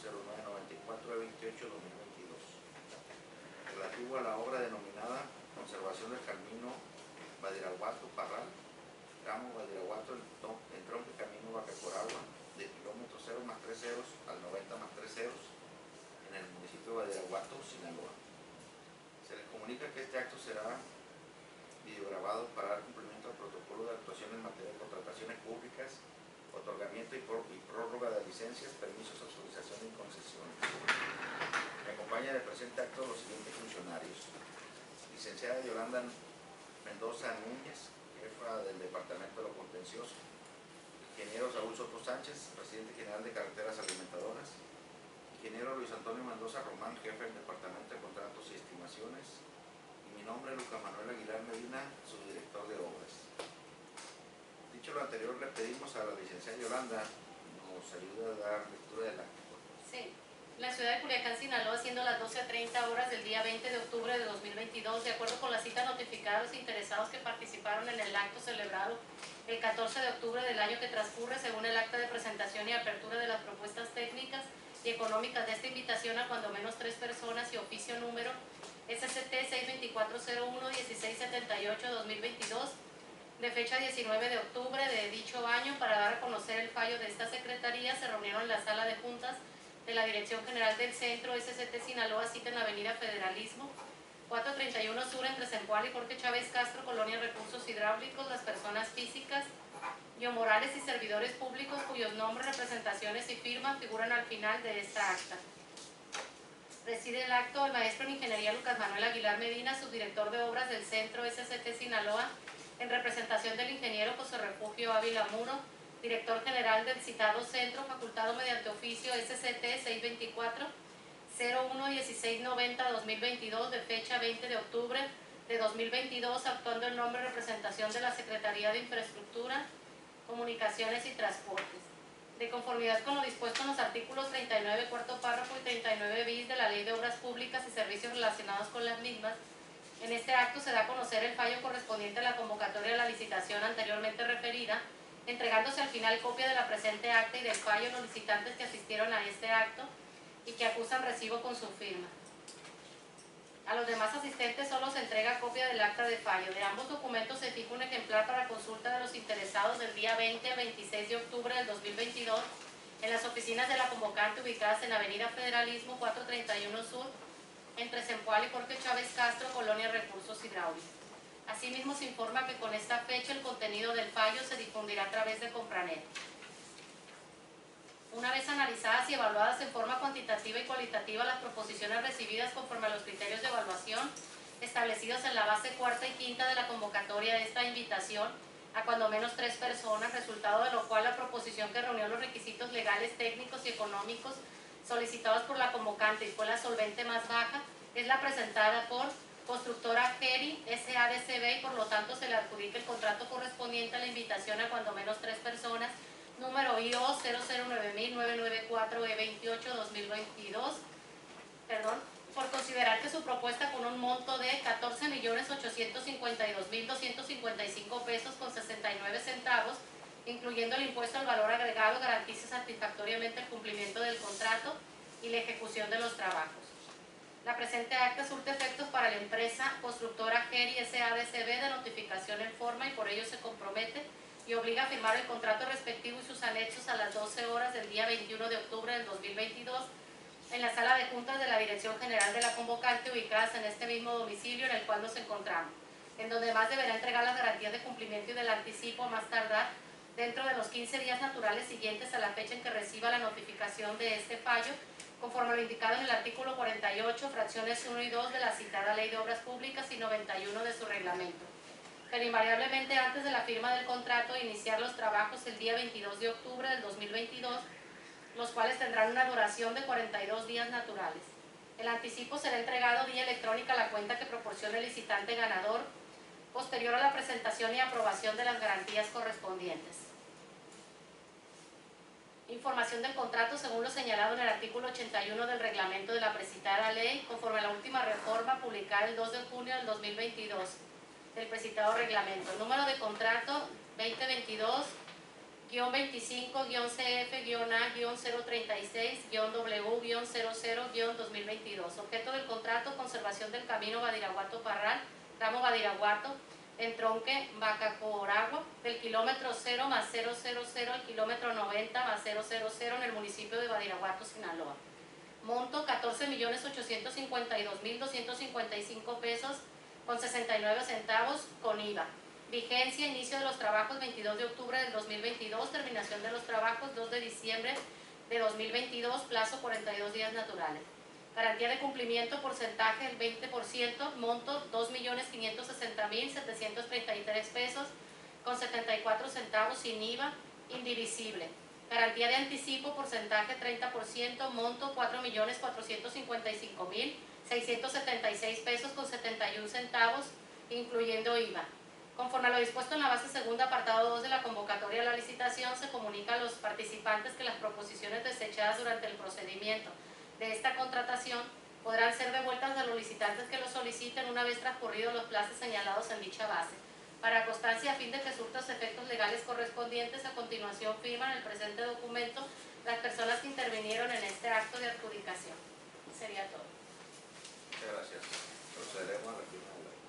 0994 de 28/2022, relativo a la obra denominada Conservación del Camino Badiraguato-Parral, tramo Badiraguato, entronque Camino Vacacoragua, de kilómetro 0 más 3 ceros al 90 más 3 ceros, en el municipio de Badiraguato, Sinaloa. Se les comunica que este acto será videograbado para dar cumplimiento al protocolo de actuación en materia de contrataciones públicas, otorgamiento y prórroga de licencias, permisos, autorización y concesiones. Me acompaña del presente acto los siguientes funcionarios: licenciada Yolanda Mendoza Núñez, jefa del Departamento de lo Contencioso; ingeniero Saúl Soto Sánchez, presidente general de Carreteras Alimentadoras; ingeniero Luis Antonio Mendoza Román, jefe del Departamento de Contratos y Estimaciones; y mi nombre es Lucas Manuel Aguilar Medina, subdirector de obras. Dicho lo anterior, le pedimos a la licenciada Yolanda nos ayude a dar lectura del acto. Sí. La ciudad de Culiacán, Sinaloa, siendo las 12:30 horas del día 20 de octubre de 2022, de acuerdo con la cita notificada a los interesados que participaron en el acto celebrado el 14 de octubre del año que transcurre, según el acta de presentación y apertura de las propuestas técnicas y económicas de esta invitación a cuando menos 3 personas y oficio número SCT 62401-1678-2022, de fecha 19 de octubre de dicho año, para dar a conocer el fallo de esta secretaría, se reunieron en la sala de juntas de la Dirección General del Centro SCT Sinaloa, cita en la Avenida Federalismo, 431 Sur, entre Zempoala y Jorge Chávez Castro, Colonia Recursos Hidráulicos, las personas físicas, biomorales y servidores públicos cuyos nombres, representaciones y firmas figuran al final de esta acta. Preside el acto el maestro en Ingeniería Lucas Manuel Aguilar Medina, subdirector de obras del Centro SCT Sinaloa, en representación del ingeniero José Refugio Ávila Muro, director general del citado centro, facultado mediante oficio SCT 624-01-1690-2022, de fecha 20 de octubre de 2022, actuando en nombre y representación de la Secretaría de Infraestructura, Comunicaciones y Transportes. De conformidad con lo dispuesto en los artículos 39, cuarto párrafo, y 39 bis de la Ley de Obras Públicas y Servicios relacionados con las mismas, en este acto se da a conocer el fallo correspondiente a la convocatoria de la licitación anteriormente referida, entregándose al final copia de la presente acta y del fallo a los licitantes que asistieron a este acto y que acusan recibo con su firma. A los demás asistentes solo se entrega copia del acta de fallo. De ambos documentos se fija un ejemplar para consulta de los interesados del día 20 al 26 de octubre del 2022 en las oficinas de la convocante ubicadas en Avenida Federalismo 431 Sur, entre Zempoala y Jorge Chávez Castro, Colonia Recursos Hidráulicos. Asimismo, se informa que con esta fecha el contenido del fallo se difundirá a través de Compranet. Una vez analizadas y evaluadas en forma cuantitativa y cualitativa las proposiciones recibidas conforme a los criterios de evaluación establecidos en la base cuarta y quinta de la convocatoria de esta invitación, a cuando menos 3 personas, resultado de lo cual la proposición que reunió los requisitos legales, técnicos y económicos solicitados por la convocante y fue la solvente más baja, es la presentada por Constructora Geri SADCB, y por lo tanto se le adjudica el contrato correspondiente a la invitación a cuando menos 3 personas, número IO 009999-E28-2022, por considerar que su propuesta, con un monto de 14.852.255 pesos con 69 centavos, incluyendo el impuesto al valor agregado, garantiza satisfactoriamente el cumplimiento del contrato y la ejecución de los trabajos. La presente acta surte efectos para la empresa Constructora Geri SADCB de notificación en forma, y por ello se compromete y obliga a firmar el contrato respectivo y sus anexos a las 12 horas del día 21 de octubre del 2022 en la sala de juntas de la Dirección General de la convocante, ubicadas en este mismo domicilio en el cual nos encontramos, en donde además deberá entregar las garantías de cumplimiento y del anticipo a más tardar dentro de los 15 días naturales siguientes a la fecha en que reciba la notificación de este fallo, conforme a lo indicado en el artículo 48, fracciones 1 y 2 de la citada Ley de Obras Públicas y 91 de su reglamento. Pero invariablemente antes de la firma del contrato, iniciar los trabajos el día 22 de octubre del 2022, los cuales tendrán una duración de 42 días naturales. El anticipo será entregado vía electrónica a la cuenta que proporcione el licitante ganador, posterior a la presentación y aprobación de las garantías correspondientes. Información del contrato según lo señalado en el artículo 81 del reglamento de la precitada ley, conforme a la última reforma publicada el 2 de junio del 2022 del precitado reglamento. Número de contrato 25-CF-A-036-W-00-2022. Objeto del contrato: conservación del camino Badiraguato-Parral, tramo Badiraguato, entronque Bacacoragua, del kilómetro 0 más 000 al kilómetro 90 más 000 en el municipio de Badiraguato, Sinaloa. Monto: 14.852.255 pesos con 69 centavos con IVA. Vigencia: inicio de los trabajos 22 de octubre del 2022, terminación de los trabajos 2 de diciembre de 2022, plazo 42 días naturales. Garantía de cumplimiento: porcentaje el 20%, monto 2.560.733 pesos con 74 centavos sin IVA, indivisible. Garantía de anticipo: porcentaje 30%, monto 4.455.676 pesos con 71 centavos, incluyendo IVA. Conforme a lo dispuesto en la base segunda, apartado 2 de la convocatoria a la licitación, se comunica a los participantes que las proposiciones desechadas durante el procedimiento de esta contratación podrán ser devueltas a los licitantes que lo soliciten una vez transcurridos los plazos señalados en dicha base. Para constancia, a fin de que surta los efectos legales correspondientes, a continuación firman el presente documento las personas que intervinieron en este acto de adjudicación. Sería todo. Muchas gracias. Procederemos a la firma del acta.